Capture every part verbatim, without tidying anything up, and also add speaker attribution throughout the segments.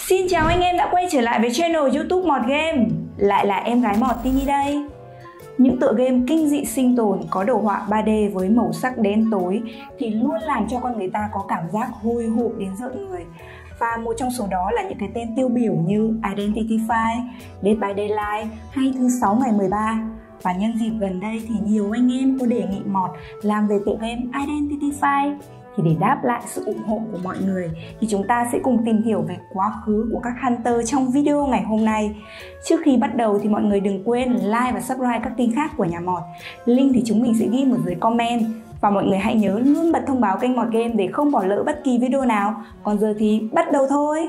Speaker 1: Xin chào anh em đã quay trở lại với channel YouTube Mọt Game. Lại là em gái Mọt Tini đây. Những tựa game kinh dị sinh tồn có đồ họa ba D với màu sắc đen tối thì luôn làm cho con người ta có cảm giác hồi hộp đến rợn người. Và một trong số đó là những cái tên tiêu biểu như Identity Five, Dead by Daylight hay Thứ Sáu Ngày mười ba. Và nhân dịp gần đây thì nhiều anh em có đề nghị Mọt làm về tựa game Identity Five. Thì để đáp lại sự ủng hộ của mọi người thì chúng ta sẽ cùng tìm hiểu về quá khứ của các Hunter trong video ngày hôm nay. Trước khi bắt đầu thì mọi người đừng quên like và subscribe các kênh khác của nhà Mọt. Link thì chúng mình sẽ ghi ở dưới comment. Và mọi người hãy nhớ luôn bật thông báo kênh Mọt Game để không bỏ lỡ bất kỳ video nào. Còn giờ thì bắt đầu thôi.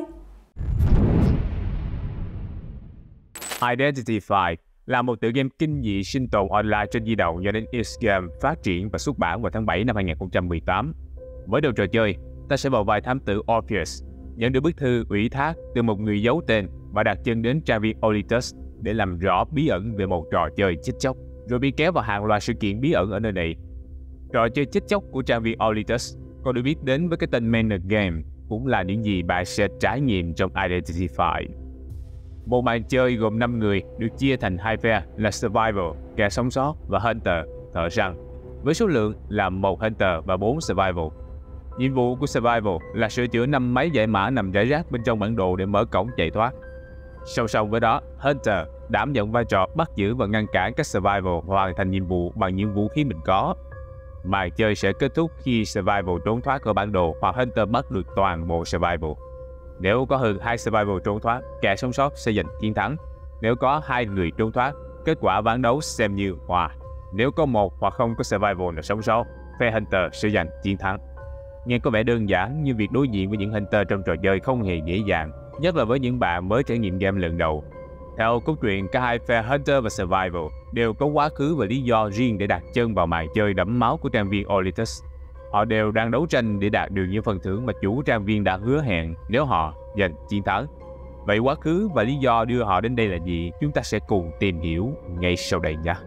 Speaker 2: Identity Five là một tựa game kinh dị sinh tồn online trên di động do đến X Game phát triển và xuất bản vào tháng bảy năm hai nghìn không trăm mười tám. Với đầu trò chơi, ta sẽ vào vai thám tử Orpheus, nhận được bức thư ủy thác từ một người giấu tên và đặt chân đến trang viên Olympus để làm rõ bí ẩn về một trò chơi chết chóc, rồi bị kéo vào hàng loạt sự kiện bí ẩn ở nơi này. Trò chơi chết chóc của trang viên Olympus còn được biết đến với cái tên Manor Game, cũng là những gì bạn sẽ trải nghiệm trong Identity Five. Một màn chơi gồm năm người được chia thành hai phe là Survival, kẻ sống sót, và Hunter, thợ săn, với số lượng là một Hunter và bốn Survival. Nhiệm vụ của Survival là sửa chữa năm máy giải mã nằm rải rác bên trong bản đồ để mở cổng chạy thoát. Song song với đó, Hunter đảm nhận vai trò bắt giữ và ngăn cản các Survival hoàn thành nhiệm vụ bằng những vũ khí mình có. Màn chơi sẽ kết thúc khi Survival trốn thoát khỏi bản đồ hoặc Hunter bắt được toàn bộ Survival. Nếu có hơn hai Survival trốn thoát, kẻ sống sót sẽ giành chiến thắng. Nếu có hai người trốn thoát, kết quả ván đấu xem như hòa. Nếu có một hoặc không có Survival nào sống sót, phe Hunter sẽ giành chiến thắng. Nghe có vẻ đơn giản, nhưng việc đối diện với những Hunter trong trò chơi không hề dễ dàng, nhất là với những bạn mới trải nghiệm game lần đầu. Theo cốt truyện, cả hai phe Hunter và Survival đều có quá khứ và lý do riêng để đặt chân vào màn chơi đẫm máu của trang viên Olympus. Họ đều đang đấu tranh để đạt được những phần thưởng mà chủ trang viên đã hứa hẹn nếu họ giành chiến thắng. Vậy quá khứ và lý do đưa họ đến đây là gì? Chúng ta sẽ cùng tìm hiểu ngay sau đây nha.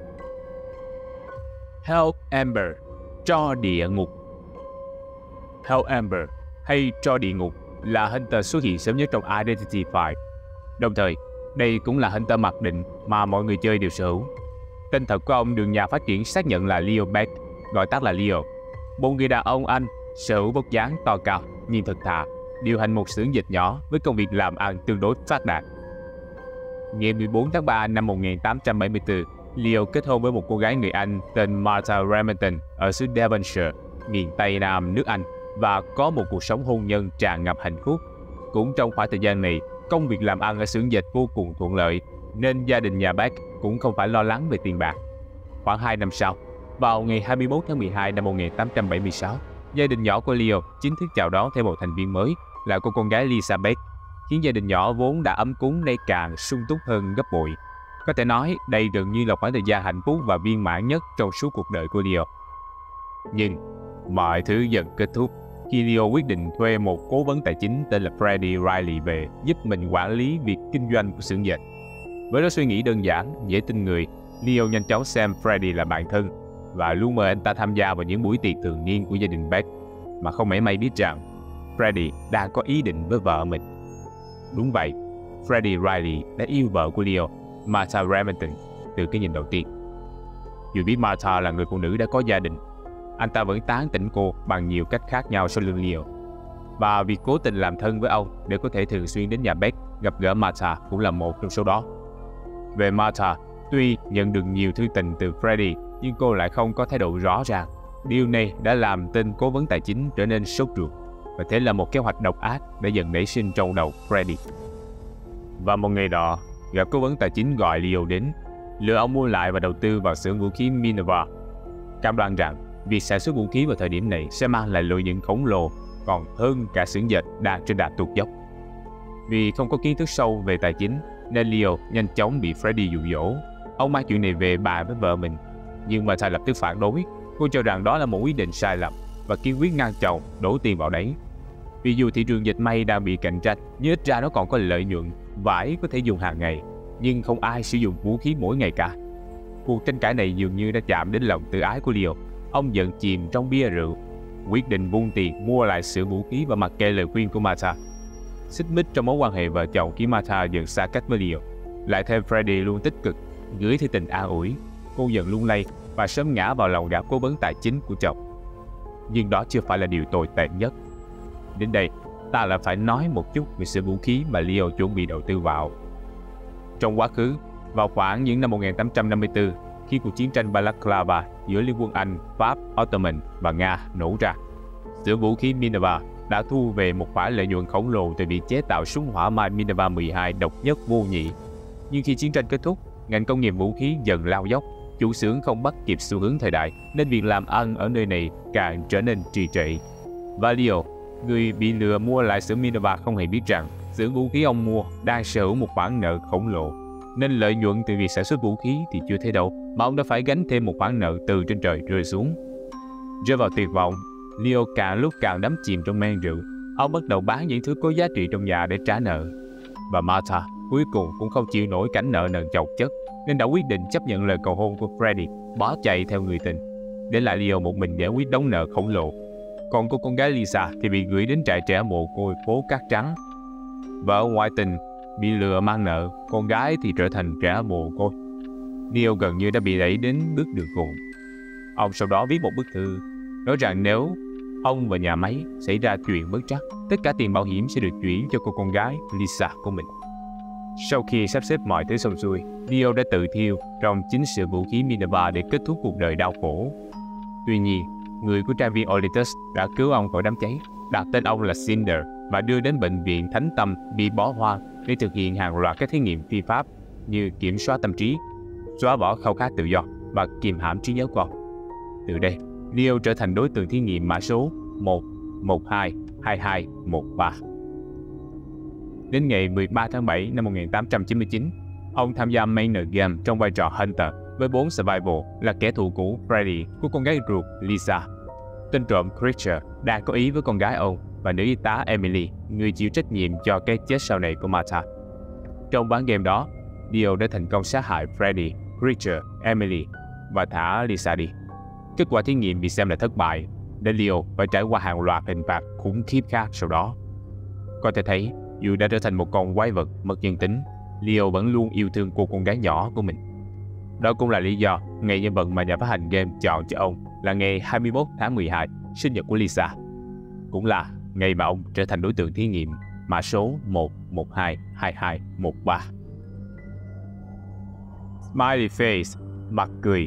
Speaker 2: Hell Amber, tro địa ngục. Hell Amber hay tro địa ngục là Hunter xuất hiện sớm nhất trong Identity Five. Đồng thời, đây cũng là Hunter mặc định mà mọi người chơi đều sở hữu. Tên thật của ông được nhà phát triển xác nhận là Leo Beck, gọi tắt là Leo. Một người đàn ông Anh sở hữu vóc dáng to cao nhưng thật thà, điều hành một xưởng dịch nhỏ với công việc làm ăn tương đối phát đạt. Ngày mười bốn tháng ba năm một nghìn tám trăm bảy mươi tư, Leo kết hôn với một cô gái người Anh tên Martha Remington ở xứ Devonshire, miền Tây Nam nước Anh, và có một cuộc sống hôn nhân tràn ngập hạnh phúc. Cũng trong khoảng thời gian này, công việc làm ăn ở xưởng dệt vô cùng thuận lợi, nên gia đình nhà Beck cũng không phải lo lắng về tiền bạc. Khoảng hai năm sau, vào ngày hai mươi mốt tháng mười hai năm một nghìn tám trăm bảy mươi sáu, gia đình nhỏ của Leo chính thức chào đón thêm một thành viên mới là cô con gái Lisa Beck, khiến gia đình nhỏ vốn đã ấm cúng nay càng sung túc hơn gấp bội. Có thể nói đây gần như là khoảng thời gian hạnh phúc và viên mãn nhất trong suốt cuộc đời của Leo. Nhưng mọi thứ dần kết thúc khi Leo quyết định thuê một cố vấn tài chính tên là Freddie Riley về giúp mình quản lý việc kinh doanh của xưởng dệt. Với lối suy nghĩ đơn giản, dễ tin người, Leo nhanh chóng xem Freddie là bạn thân và luôn mời anh ta tham gia vào những buổi tiệc thường niên của gia đình Beck, mà không mảy may biết rằng Freddie đang có ý định với vợ mình. Đúng vậy, Freddie Riley đã yêu vợ của Leo, Martha Remington, từ cái nhìn đầu tiên. Dù biết Martha là người phụ nữ đã có gia đình, anh ta vẫn tán tỉnh cô bằng nhiều cách khác nhau sau lưng Leo. Và việc cố tình làm thân với ông để có thể thường xuyên đến nhà Beck gặp gỡ Martha cũng là một trong số đó. Về Martha, tuy nhận được nhiều thư tình từ Freddie, nhưng cô lại không có thái độ rõ ràng. Điều này đã làm tên cố vấn tài chính trở nên sốt ruột, và thế là một kế hoạch độc ác đã dần nảy sinh trong đầu Freddie. Và một ngày đó, gặp cố vấn tài chính gọi Leo đến, lừa ông mua lại và đầu tư vào xưởng vũ khí Minerva, cam đoan rằng việc sản xuất vũ khí vào thời điểm này sẽ mang lại lợi nhuận khổng lồ, còn hơn cả xưởng dệt đang trên đà tụt dốc. Vì không có kiến thức sâu về tài chính, nên Leo nhanh chóng bị Freddie dụ dỗ. Ông mang chuyện này về bàn với vợ mình, nhưng Martha lập tức phản đối. Cô cho rằng đó là một quyết định sai lầm và kiên quyết ngăn chồng đổ tiền vào đấy. Vì dù thị trường dệt may đang bị cạnh tranh, nhưng ít ra nó còn có lợi nhuận, vải có thể dùng hàng ngày, nhưng không ai sử dụng vũ khí mỗi ngày cả. Cuộc tranh cãi này dường như đã chạm đến lòng tự ái của Leo. Ông dần chìm trong bia rượu, quyết định vung tiền mua lại xưởng vũ khí và mặc kệ lời khuyên của Martha. xích mích trong mối quan hệ vợ chồng khiến Martha dần xa cách với Leo. Lại thêm Freddie luôn tích cực, gửi thư tình an ủi, cô dần lung lay và sớm ngã vào lòng gã cố vấn tài chính của chồng. Nhưng đó chưa phải là điều tồi tệ nhất. Đến đây, ta lại phải nói một chút về sự vũ khí mà Leo chuẩn bị đầu tư vào. Trong quá khứ, vào khoảng những năm một nghìn tám trăm năm mươi tư, khi cuộc chiến tranh Balaclava giữa Liên quân Anh, Pháp, Ottoman và Nga nổ ra, xưởng vũ khí Minerva đã thu về một khoản lợi nhuận khổng lồ từ việc chế tạo súng hỏa mai Minerva mười hai độc nhất vô nhị. Nhưng khi chiến tranh kết thúc, ngành công nghiệp vũ khí dần lao dốc, chủ xưởng không bắt kịp xu hướng thời đại, nên việc làm ăn ở nơi này càng trở nên trì trệ. Và Leo, người bị lừa mua lại xưởng Minerva, không hề biết rằng xưởng vũ khí ông mua đang sở hữu một khoản nợ khổng lồ, nên lợi nhuận từ việc sản xuất vũ khí thì chưa thấy đâu, mà ông đã phải gánh thêm một khoản nợ từ trên trời rơi xuống. Rơi vào tuyệt vọng, Leo càng lúc càng đắm chìm trong men rượu. Ông bắt đầu bán những thứ có giá trị trong nhà để trả nợ. Và Martha cuối cùng cũng không chịu nổi cảnh nợ nần chồng chất, nên đã quyết định chấp nhận lời cầu hôn của Freddie, bỏ chạy theo người tình, để lại Leo một mình giải quyết đống nợ khổng lồ. Còn cô con gái Lisa thì bị gửi đến trại trẻ mồ côi phố Cát Trắng. Vợ ngoại tình bị lừa mang nợ, con gái thì trở thành trẻ mồ côi. Leo gần như đã bị đẩy đến bước đường cùng. Ông sau đó viết một bức thư nói rằng nếu ông và nhà máy xảy ra chuyện bất trắc, tất cả tiền bảo hiểm sẽ được chuyển cho cô con gái Lisa của mình. Sau khi sắp xếp mọi thứ xong xuôi, Leo đã tự thiêu trong chính xưởng vũ khí Minerva để kết thúc cuộc đời đau khổ. Tuy nhiên, người của trang viên Olympus đã cứu ông khỏi đám cháy, đặt tên ông là Cinder và đưa đến bệnh viện Thánh Tâm bị bỏ hoang để thực hiện hàng loạt các thí nghiệm phi pháp như kiểm soát tâm trí, xóa bỏ khao khát tự do và kiềm hãm trí nhớ con. Từ đây, Leo trở thành đối tượng thí nghiệm mã số một một hai hai hai một ba. Đến ngày mười ba tháng bảy năm một nghìn tám trăm chín mươi chín, ông tham gia Manor Game trong vai trò Hunter với bốn Survival là kẻ thù cũ Freddie của con gái ruột Lisa. Tên trộm Creature đang có ý với con gái ông và nữ y tá Emily, người chịu trách nhiệm cho cái chết sau này của Martha. Trong ván game đó, Leo đã thành công sát hại Freddie, Creature, Emily và thả Lisa đi. Kết quả thí nghiệm bị xem là thất bại, để Leo phải trải qua hàng loạt hình phạt khủng khiếp khác sau đó. Có thể thấy, dù đã trở thành một con quái vật mất nhân tính, Leo vẫn luôn yêu thương cô con gái nhỏ của mình. Đó cũng là lý do ngày nhân vật mà nhà phát hành game chọn cho ông là ngày hai mươi mốt tháng mười hai, sinh nhật của Lisa. Cũng là ngày mà ông trở thành đối tượng thí nghiệm mã số một một hai hai hai một ba. Smiley Face, mặt cười.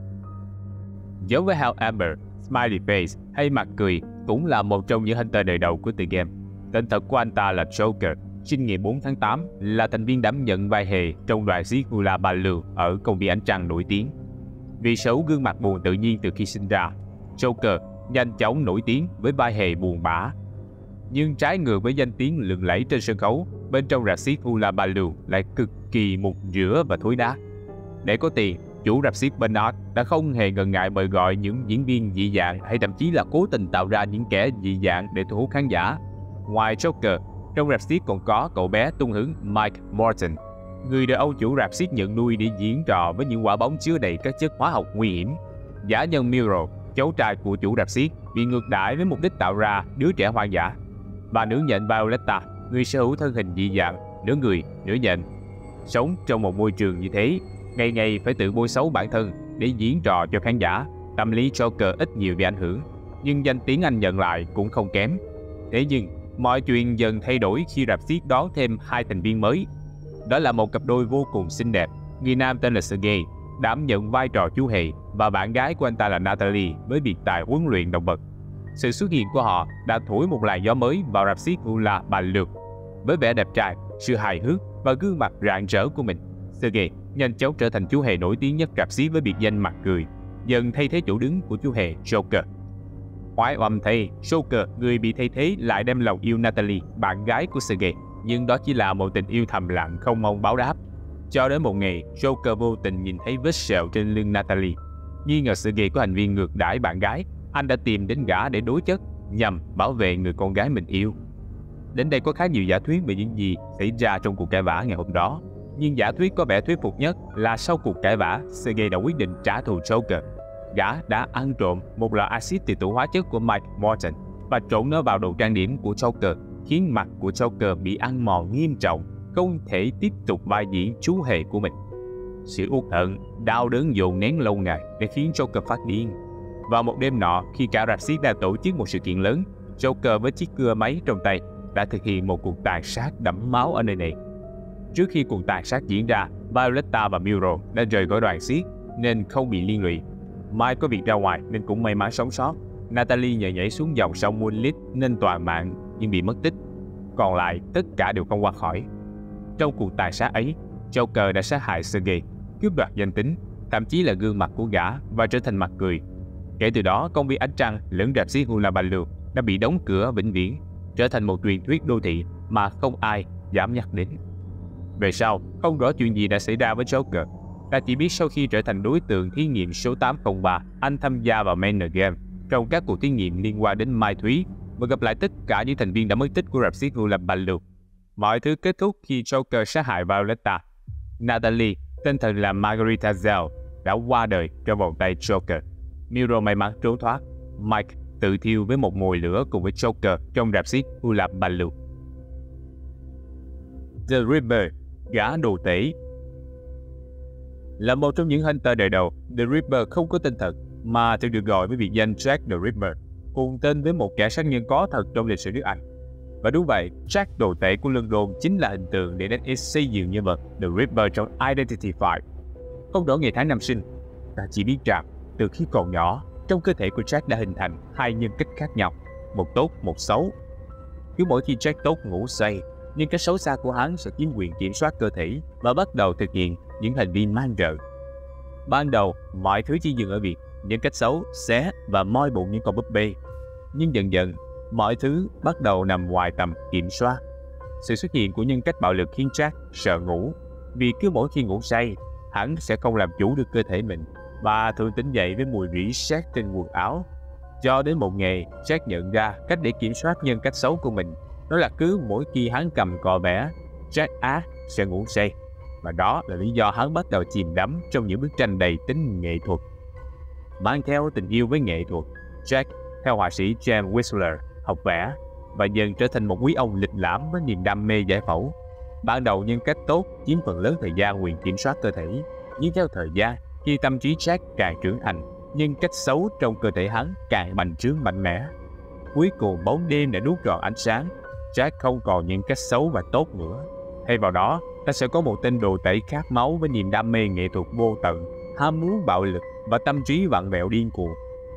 Speaker 2: Giống với Hell Amber, Smiley Face hay mặt cười cũng là một trong những hunter đời đầu của tựa game. Tên thật của anh ta là Joker, sinh ngày bốn tháng tám, là thành viên đảm nhận vai hề trong đoàn xiếc Hula Baloo ở công viên ánh trăng nổi tiếng. Vì sở hữu gương mặt buồn tự nhiên từ khi sinh ra, Joker nhanh chóng nổi tiếng với vai hề buồn bã. Nhưng trái ngược với danh tiếng lừng lẫy trên sân khấu, bên trong rạp xiếc Hula Baloo lại cực kỳ mục rửa và thối nát. Để có tiền, chủ rạp xiếc Bernard đã không hề ngần ngại mời gọi những diễn viên dị dạng hay thậm chí là cố tình tạo ra những kẻ dị dạng để thu hút khán giả. Ngoài Joker, trong rạp xiếc còn có cậu bé tung hứng Mike Morton, người được ông chủ rạp xiếc nhận nuôi để diễn trò với những quả bóng chứa đầy các chất hóa học nguy hiểm. Giả nhân Miro, cháu trai của chủ rạp xiếc, bị ngược đãi với mục đích tạo ra đứa trẻ hoang dã. Bà nữ nhện Violetta, người sở hữu thân hình dị dạng, nửa người, nửa nhện, sống trong một môi trường như thế, ngày ngày phải tự bôi xấu bản thân để diễn trò cho khán giả. Tâm lý Joker ít nhiều bị ảnh hưởng, nhưng danh tiếng anh nhận lại cũng không kém. Thế nhưng mọi chuyện dần thay đổi khi rạp xiếc đón thêm hai thành viên mới. Đó là một cặp đôi vô cùng xinh đẹp. Người nam tên là Sergei, đảm nhận vai trò chú hề, và bạn gái của anh ta là Natalie với biệt tài huấn luyện động vật. Sự xuất hiện của họ đã thổi một làn gió mới vào rạp xiếc Hula Baloo. Với vẻ đẹp trai, sự hài hước và gương mặt rạng rỡ của mình, Sergei nhanh chóng trở thành chú hề nổi tiếng nhất rạp xiếc với biệt danh mặt cười, dần thay thế chỗ đứng của chú hề Joker. Khoái oăm thay, Joker, người bị thay thế, lại đem lòng yêu Natalie, bạn gái của Sergei, nhưng đó chỉ là một tình yêu thầm lặng không mong báo đáp. Cho đến một ngày, Joker vô tình nhìn thấy vết sẹo trên lưng Natalie. Nghi ngờ Sergei có hành vi ngược đãi bạn gái, anh đã tìm đến gã để đối chất nhằm bảo vệ người con gái mình yêu. Đến đây có khá nhiều giả thuyết về những gì xảy ra trong cuộc cãi vã ngày hôm đó. Nhưng giả thuyết có vẻ thuyết phục nhất là sau cuộc cãi vã, Sergei đã quyết định trả thù Joker. Gã đã ăn trộm một lọ axit từ tủ hóa chất của Mike Morton và trộn nó vào đồ trang điểm của Joker, khiến mặt của Joker bị ăn mòn nghiêm trọng, không thể tiếp tục vai diễn chú hề của mình. Sự uất hận, đau đớn dồn nén lâu ngày đã khiến Joker phát điên. Vào một đêm nọ, khi cả rạp xiếc đang tổ chức một sự kiện lớn, Joker với chiếc cưa máy trong tay đã thực hiện một cuộc tàn sát đẫm máu ở nơi này. Trước khi cuộc tàn sát diễn ra, Violetta và Miro đã rời khỏi đoàn xiếc nên không bị liên lụy. Mike có việc ra ngoài nên cũng may mắn sống sót. Natalie nhờ nhảy xuống dòng sông Moonlit nên toàn mạng nhưng bị mất tích. Còn lại tất cả đều không qua khỏi. Trong cuộc tàn sát ấy, Joker đã sát hại Sergei, cướp đoạt danh tính, thậm chí là gương mặt của gã và trở thành mặt cười. Kể từ đó, công viên ánh trăng lẫn rạp xiếc Hullabaloo đã bị đóng cửa vĩnh viễn, trở thành một truyền thuyết đô thị mà không ai dám nhắc đến. Về sau, không rõ chuyện gì đã xảy ra với Joker. Ta chỉ biết sau khi trở thành đối tượng thí nghiệm số tám không ba, anh tham gia vào Manor Game trong các cuộc thí nghiệm liên quan đến Mai Thúy và gặp lại tất cả những thành viên đã mất tích của rạp xiếc Hullabaloo. Mọi thứ kết thúc khi Joker sát hại Violetta. Natalie, tên thật là Margarita Zell, đã qua đời trong vòng tay Joker. Miro may mắn trốn thoát. Mike tự thiêu với một mồi lửa cùng với Joker trong rạp xiếc Hullabaloo. The Ripper, gã đồ tể. Là một trong những hunter đời đầu, The Ripper không có tên thật mà thường được gọi với biệt danh Jack the Ripper, cùng tên với một kẻ sát nhân có thật trong lịch sử nước Anh. Và đúng vậy, Jack đồ tể của London chính là hình tượng để đánh xây dựng nhân vật The Ripper trong Identity five. Không rõ ngày tháng năm sinh, ta chỉ biết rằng từ khi còn nhỏ, trong cơ thể của Jack đã hình thành hai nhân cách khác nhau, một tốt, một xấu. Cứ mỗi khi Jack tốt ngủ say, nhân cách xấu xa của hắn sẽ chiếm quyền kiểm soát cơ thể và bắt đầu thực hiện những hành vi man rợ. Ban đầu, mọi thứ chỉ dừng ở việc nhân cách xấu xé và moi bụng những con búp bê. Nhưng dần dần, mọi thứ bắt đầu nằm ngoài tầm kiểm soát. Sự xuất hiện của nhân cách bạo lực khiến Jack sợ ngủ, vì cứ mỗi khi ngủ say, hắn sẽ không làm chủ được cơ thể mình và thường tỉnh dậy với mùi rỉ sét trên quần áo. Cho đến một ngày, Jack nhận ra cách để kiểm soát nhân cách xấu của mình, đó là cứ mỗi khi hắn cầm cọ vẽ, Jack á sẽ ngủ say. Và đó là lý do hắn bắt đầu chìm đắm trong những bức tranh đầy tính nghệ thuật. Mang theo tình yêu với nghệ thuật, Jack theo họa sĩ James Whistler học vẽ và dần trở thành một quý ông lịch lãm với niềm đam mê giải phẫu. Ban đầu nhân cách tốt chiếm phần lớn thời gian quyền kiểm soát cơ thể, nhưng theo thời gian, khi tâm trí Jack càng trưởng thành, nhân cách xấu trong cơ thể hắn càng bành trướng mạnh mẽ. Cuối cùng bóng đêm đã nuốt trọn ánh sáng, Jack không còn nhân cách xấu và tốt nữa. Thay vào đó, ta sẽ có một tên đồ tể khát máu với niềm đam mê nghệ thuật vô tận, ham muốn bạo lực và tâm trí vặn vẹo điên cuồng.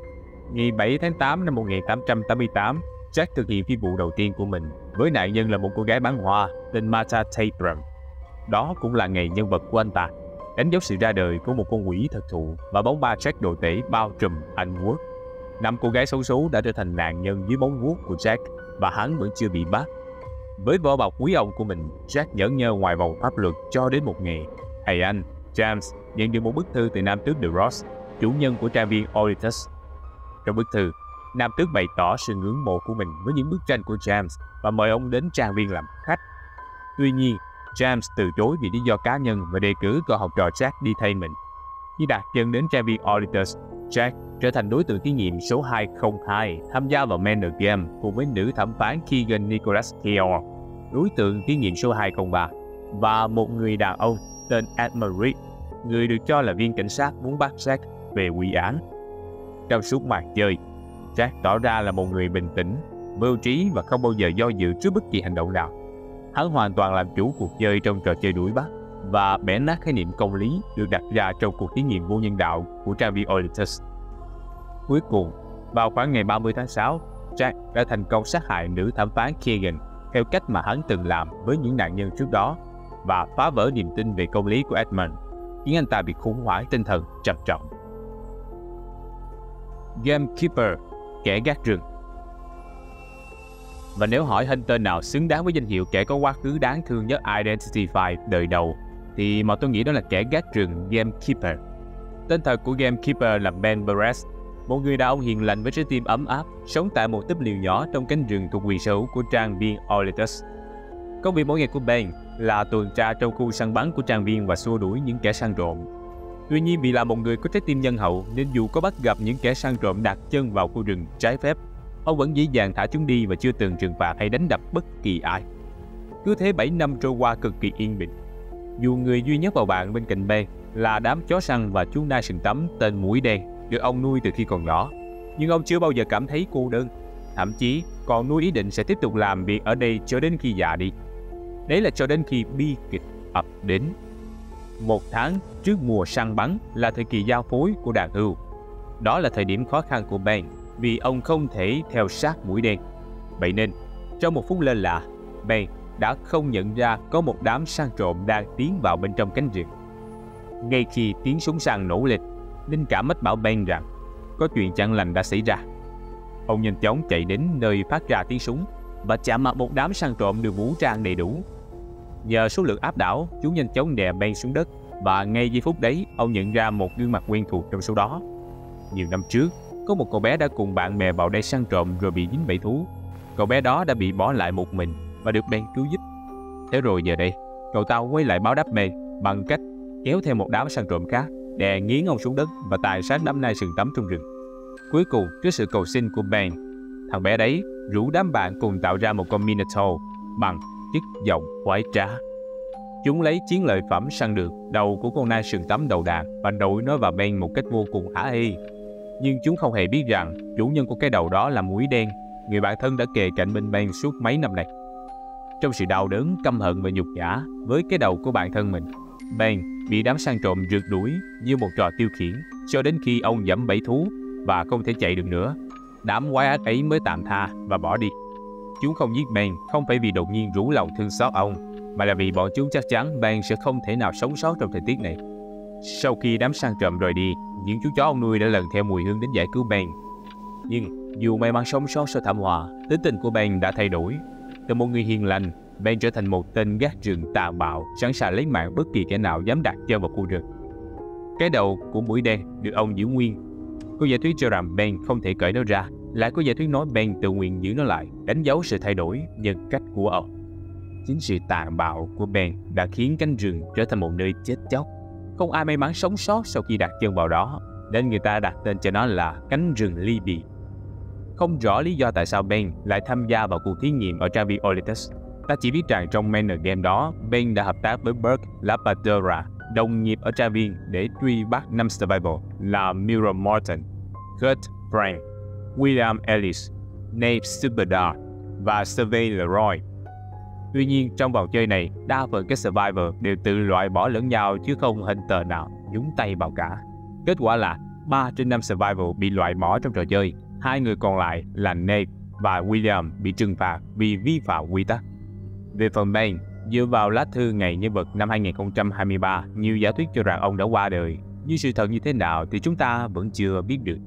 Speaker 2: Ngày bảy tháng tám năm một nghìn tám trăm tám mươi tám, Jack thực hiện phi vụ đầu tiên của mình, với nạn nhân là một cô gái bán hoa tên Martha Tabram. Đó cũng là ngày nhân vật của anh ta, đánh dấu sự ra đời của một con quỷ thực thụ và bóng ma Jack đồ tể bao trùm Anh Quốc. Năm cô gái xấu số đã trở thành nạn nhân dưới bóng vuốt của Jack và hắn vẫn chưa bị bắt. Với vỏ bọc quý ông của mình, Jack nhẫn nhơ ngoài vòng pháp luật cho đến một ngày, thầy anh, James, nhận được một bức thư từ nam tước The Ross, chủ nhân của trang viên Olitus. Trong bức thư, nam tước bày tỏ sự ngưỡng mộ của mình với những bức tranh của James và mời ông đến trang viên làm khách. Tuy nhiên, James từ chối vì lý do cá nhân và đề cử cậu học trò Jack đi thay mình. Khi đặt chân đến trang viên Olitus, Jack trở thành đối tượng thí nghiệm số hai không hai tham gia vào Manor Game cùng với nữ thẩm phán Keegan Nicholas Keor, đối tượng thí nghiệm số hai không ba, và một người đàn ông tên Edmund Reed, người được cho là viên cảnh sát muốn bắt Jack về quy án. Trong suốt màn chơi, Jack tỏ ra là một người bình tĩnh, mưu trí và không bao giờ do dự trước bất kỳ hành động nào. Hắn hoàn toàn làm chủ cuộc chơi trong trò chơi đuổi bắt và bẻ nát khái niệm công lý được đặt ra trong cuộc thí nghiệm vô nhân đạo của trang viên Olitus. Cuối cùng, vào khoảng ngày ba mươi tháng sáu, Jack đã thành công sát hại nữ thẩm phán Keegan theo cách mà hắn từng làm với những nạn nhân trước đó và phá vỡ niềm tin về công lý của Edmund, khiến anh ta bị khủng hoảng tinh thần trầm trọng. Gamekeeper, kẻ gác rừng. Và nếu hỏi hunter nào xứng đáng với danh hiệu kẻ có quá khứ đáng thương nhất Identity five đời đầu, thì mà tôi nghĩ đó là kẻ gác rừng Gamekeeper. Tên thật của Gamekeeper là Ben Perez, một người đàn ông hiền lành với trái tim ấm áp, sống tại một túp lều nhỏ trong cánh rừng thuộc quyền sở hữu của trang viên Olitus. Công việc mỗi ngày của Ben là tuần tra trong khu săn bắn của trang viên và xua đuổi những kẻ săn trộm. Tuy nhiên, vì là một người có trái tim nhân hậu nên dù có bắt gặp những kẻ săn trộm đặt chân vào khu rừng trái phép, ông vẫn dễ dàng thả chúng đi và chưa từng trừng phạt hay đánh đập bất kỳ ai. Cứ thế bảy năm trôi qua cực kỳ yên bình. Dù người duy nhất bầu bạn bên cạnh Ben là đám chó săn và chú nai sừng tấm tên Mũi Đen được ông nuôi từ khi còn nhỏ, nhưng ông chưa bao giờ cảm thấy cô đơn. Thậm chí còn nuôi ý định sẽ tiếp tục làm việc ở đây cho đến khi già đi. Đấy là cho đến khi bi kịch ập đến. Một tháng trước mùa săn bắn là thời kỳ giao phối của đàn hươu. Đó là thời điểm khó khăn của Ben vì ông không thể theo sát Mũi Đen. Vậy nên, trong một phút lơ là, Ben đã không nhận ra có một đám săn trộm đang tiến vào bên trong cánh rừng. Ngay khi tiếng súng săn nổ lên, linh cảm mách bảo Ben rằng có chuyện chẳng lành đã xảy ra. Ông nhanh chóng chạy đến nơi phát ra tiếng súng và chạm mặt một đám săn trộm được vũ trang đầy đủ. Nhờ số lượng áp đảo, chúng nhanh chóng đè Ben xuống đất và ngay giây phút đấy, ông nhận ra một gương mặt quen thuộc trong số đó. Nhiều năm trước, có một cậu bé đã cùng bạn bè vào đây săn trộm rồi bị dính bẫy thú. Cậu bé đó đã bị bỏ lại một mình và được Ben cứu giúp. Thế rồi giờ đây, cậu ta quay lại báo đáp Ben bằng cách kéo theo một đám săn trộm khác, đè nghiến ông xuống đất và tài sát đám nai sừng tấm trong rừng. Cuối cùng, trước sự cầu xin của Ben, thằng bé đấy rủ đám bạn cùng tạo ra một con Minotaur bằng chất giọng khoái trá. Chúng lấy chiến lợi phẩm săn được đầu của con nai sừng tấm đầu đàn và đội nó vào Ben một cách vô cùng hả hê. Nhưng chúng không hề biết rằng chủ nhân của cái đầu đó là Mũi Đen, người bạn thân đã kề cạnh bên Ben suốt mấy năm nay. Trong sự đau đớn, căm hận và nhục nhã với cái đầu của bạn thân mình, Ben bị đám săn trộm rượt đuổi như một trò tiêu khiển cho đến khi ông giẫm bẫy thú và không thể chạy được nữa. Đám quái ác ấy mới tạm tha và bỏ đi. Chúng không giết Ben không phải vì đột nhiên rủ lòng thương xót ông, mà là vì bọn chúng chắc chắn Ben sẽ không thể nào sống sót trong thời tiết này. Sau khi đám săn trộm rời đi, những chú chó ông nuôi đã lần theo mùi hương đến giải cứu Ben. Nhưng dù may mắn sống sót sau thảm họa, tính tình của Ben đã thay đổi. Từ một người hiền lành, Ben trở thành một tên gác rừng tàn bạo, sẵn sàng lấy mạng bất kỳ kẻ nào dám đặt chân vào khu rừng. Cái đầu của Mũi Đen được ông giữ nguyên. Có giả thuyết cho rằng Ben không thể cởi nó ra, lại có giả thuyết nói Ben tự nguyện giữ nó lại, đánh dấu sự thay đổi nhân cách của ông. Chính sự tàn bạo của Ben đã khiến cánh rừng trở thành một nơi chết chóc. Không ai may mắn sống sót sau khi đặt chân vào đó, nên người ta đặt tên cho nó là cánh rừng ly bì. Không rõ lý do tại sao Ben lại tham gia vào cuộc thí nghiệm ở trang viên Olympus. Ta chỉ biết rằng trong Manor Game đó, Ben đã hợp tác với Burke Lapadura, đồng nghiệp ở trang viên, để truy bắt năm survival là Mira Morton, Kurt Frank, William Ellis, Nate Superdar và Survey Leroy. Tuy nhiên, trong vòng chơi này, đa phần các survivor đều tự loại bỏ lẫn nhau chứ không Hunter nào nhúng tay vào cả. Kết quả là ba trên năm survivor bị loại bỏ trong trò chơi. Hai người còn lại là Nate và William bị trừng phạt vì vi phạm quy tắc. Về phần Ben, dựa vào lá thư ngày nhân vật năm hai nghìn không trăm hai mươi ba, nhiều giả thuyết cho rằng ông đã qua đời. Nhưng sự thật như thế nào thì chúng ta vẫn chưa biết được.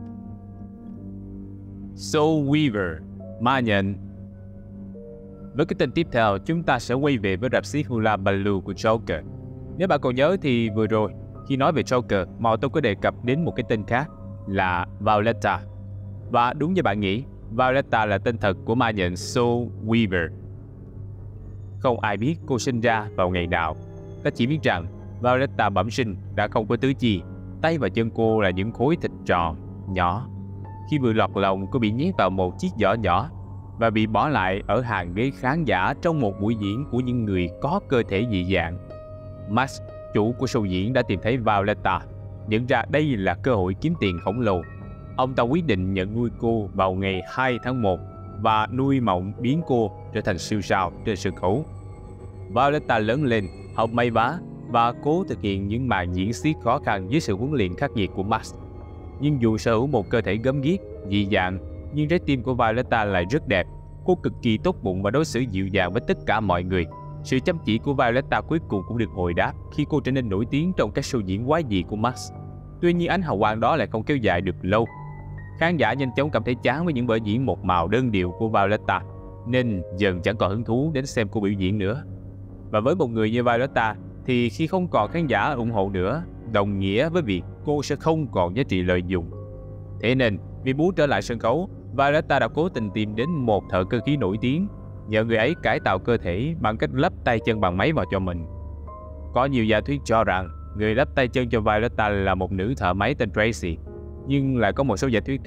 Speaker 2: Soul Weaver, ma nhận. Với cái tên tiếp theo, chúng ta sẽ quay về với rạp xiếc Hula Baloo của Joker. Nếu bạn còn nhớ thì vừa rồi, khi nói về Joker, Mạo tôi có đề cập đến một cái tên khác là Violetta. Và đúng như bạn nghĩ, Violetta là tên thật của ma nhận Soul Weaver. Không ai biết cô sinh ra vào ngày nào. Ta chỉ biết rằng Violetta bẩm sinh đã không có tứ chi. Tay và chân cô là những khối thịt tròn, nhỏ. Khi vừa lọt lòng, cô bị nhét vào một chiếc giỏ nhỏ và bị bỏ lại ở hàng ghế khán giả trong một buổi diễn của những người có cơ thể dị dạng. Max, chủ của show diễn, đã tìm thấy Violetta, nhận ra đây là cơ hội kiếm tiền khổng lồ. Ông ta quyết định nhận nuôi cô vào ngày hai tháng một và nuôi mộng biến cô trở thành siêu sao trên sân khấu. Violetta lớn lên, học may vá và cố thực hiện những màn diễn xiếc khó khăn dưới sự huấn luyện khắc nghiệt của Max. Nhưng dù sở hữu một cơ thể gớm ghiếc, dị dạng, nhưng trái tim của Violetta lại rất đẹp. Cô cực kỳ tốt bụng và đối xử dịu dàng với tất cả mọi người. Sự chăm chỉ của Violetta cuối cùng cũng được hồi đáp khi cô trở nên nổi tiếng trong các show diễn quái dị của Max. Tuy nhiên ánh hào quang đó lại không kéo dài được lâu. Khán giả nhanh chóng cảm thấy chán với những vở diễn một màu đơn điệu của Violetta, nên dần chẳng còn hứng thú đến xem cô biểu diễn nữa. Và với một người như Violetta thì khi không còn khán giả ủng hộ nữa, đồng nghĩa với việc cô sẽ không còn giá trị lợi dụng. Thế nên, vì muốn trở lại sân khấu, Violetta đã cố tình tìm đến một thợ cơ khí nổi tiếng, nhờ người ấy cải tạo cơ thể bằng cách lắp tay chân bằng máy vào cho mình. Có nhiều giả thuyết cho rằng người lắp tay chân cho Violetta là một nữ thợ máy tên Tracy, nhưng lại có một số giả thuyết khác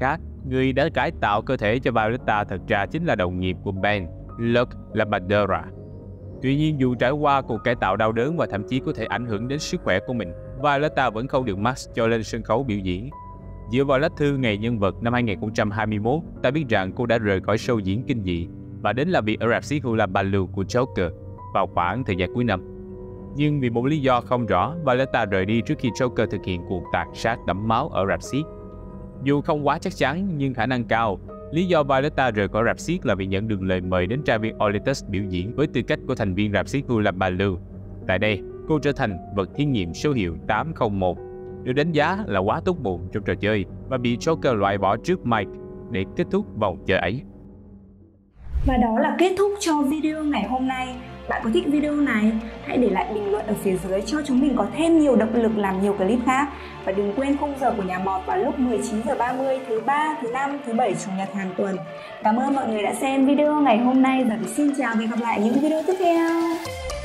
Speaker 2: Người đã cải tạo cơ thể cho Violetta thật ra chính là đồng nghiệp của Ben, Luke Labradora. Tuy nhiên, dù trải qua cuộc cải tạo đau đớn và thậm chí có thể ảnh hưởng đến sức khỏe của mình, Violetta vẫn không được Max cho lên sân khấu biểu diễn. Dựa vào lá thư ngày nhân vật năm hai nghìn không trăm hai mươi mốt, ta biết rằng cô đã rời khỏi show diễn kinh dị và đến làm việc ở rạp xiếc Hullabaloo của Joker vào khoảng thời gian cuối năm. Nhưng vì một lý do không rõ, Violetta rời đi trước khi Joker thực hiện cuộc tàn sát đẫm máu ở rạp xiếc. Dù không quá chắc chắn, nhưng khả năng cao, lý do Violetta rời khỏi rạp xiếc là vì nhận được lời mời đến trai viên Olympus biểu diễn với tư cách của thành viên rạp xiếc Hullabaloo. Tại đây, cô trở thành vật thí nghiệm số hiệu tám không một, được đánh giá là quá tốt bụng trong trò chơi và bị Joker loại bỏ trước Mike để kết thúc vòng chơi ấy.
Speaker 1: Và đó là kết thúc cho video ngày hôm nay. Bạn có thích video này? Hãy để lại bình luận ở phía dưới cho chúng mình có thêm nhiều động lực làm nhiều clip khác. Và đừng quên khung giờ của Nhà Mọt vào lúc mười chín giờ ba mươi thứ ba, thứ năm, thứ bảy, chủ nhật hàng tuần. Cảm ơn mọi người đã xem video ngày hôm nay và xin chào và hẹn gặp lại những video tiếp theo.